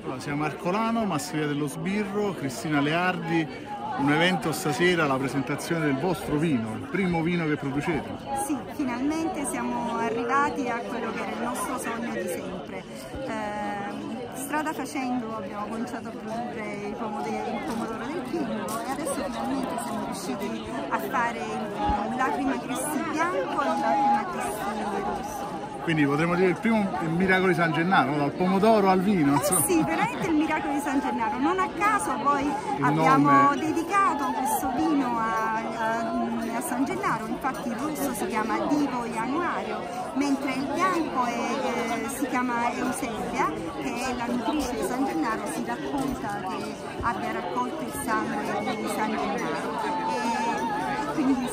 Allora, siamo a Ercolano, Masseria dello Sbirro, Cristina Leardi, un evento stasera, la presentazione del vostro vino, il primo vino che producete. Sì, finalmente siamo arrivati a quello che era il nostro sogno di sempre. Strada facendo abbiamo cominciato a produrre il pomodoro del Kimbo e adesso finalmente siamo riusciti a fare il Lacrima Crissi bianco e il Lacrima Crissi rosso. Quindi potremmo dire il miracolo di San Gennaro, no? Dal pomodoro al vino. Sì, veramente il miracolo di San Gennaro. Non a caso poi abbiamo dedicato questo vino a San Gennaro, infatti il rosso si chiama Divo Januario, mentre il bianco si chiama Eusebia, che è la nutrice di San Gennaro, si racconta che abbia raccolto il sangue di San Gennaro. Quindi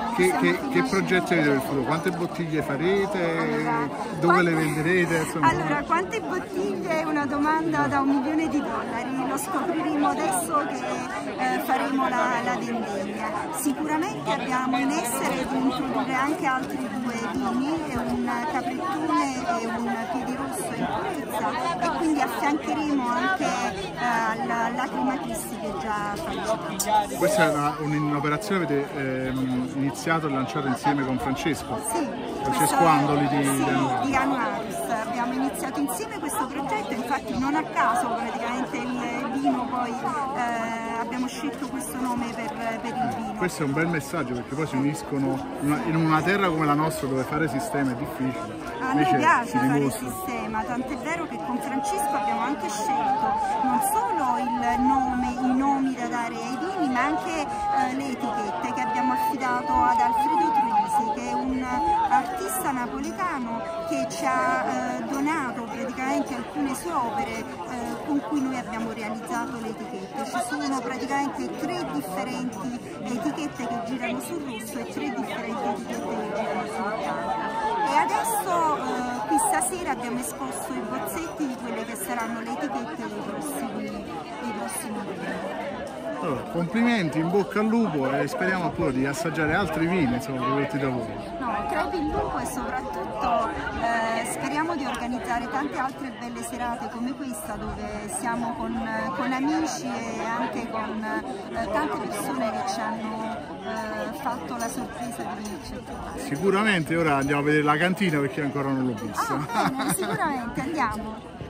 che progetti avete per il futuro? Quante bottiglie farete? Allora, dove le venderete? Allora, quante bottiglie è una domanda da $1 milione. Lo scopriremo adesso che faremo la vendemmia. Sicuramente abbiamo in essere di introdurre anche altri 2 vini, un Caprettone e un Piedirosso in purezza, e quindi affiancheremo anche alla Lacrima Crissi che già facciamo. Questa è un'operazione che avete iniziato e lanciato insieme con Francesco? Sì, Francesco Andoli di Januaris. Abbiamo iniziato insieme questo progetto, infatti non a caso praticamente il vino poi abbiamo scelto questo nome per il vino. Questo è un bel messaggio, perché poi si uniscono in una terra come la nostra dove fare sistema è difficile. A noi piace fare il sistema, tant'è vero che con Francesco abbiamo anche scelto non solo i nomi da dare ai vini, ma anche le etichette che abbiamo affidato ad Alfredo Truisi, che è un artista napoletano che ci ha donato praticamente alcune sue opere con cui noi abbiamo realizzato le etichette. Ci sono praticamente 3 differenti etichette che girano sul rosso e 3 differenti etichette che girano sul bianco. E adesso qui stasera abbiamo esposto i bozzetti di quelle che saranno le etichette dei prossimi vini. Allora, complimenti, in bocca al lupo e speriamo appunto di assaggiare altri vini, insomma, prodotti da voi. No, crepi in lupo e soprattutto speriamo di organizzare tante altre belle serate come questa, dove siamo con amici e anche con tante persone che ci hanno fatto la sorpresa di venirci. Sicuramente ora andiamo a vedere la cantina perché ancora non l'ho vista. Bene, sicuramente andiamo.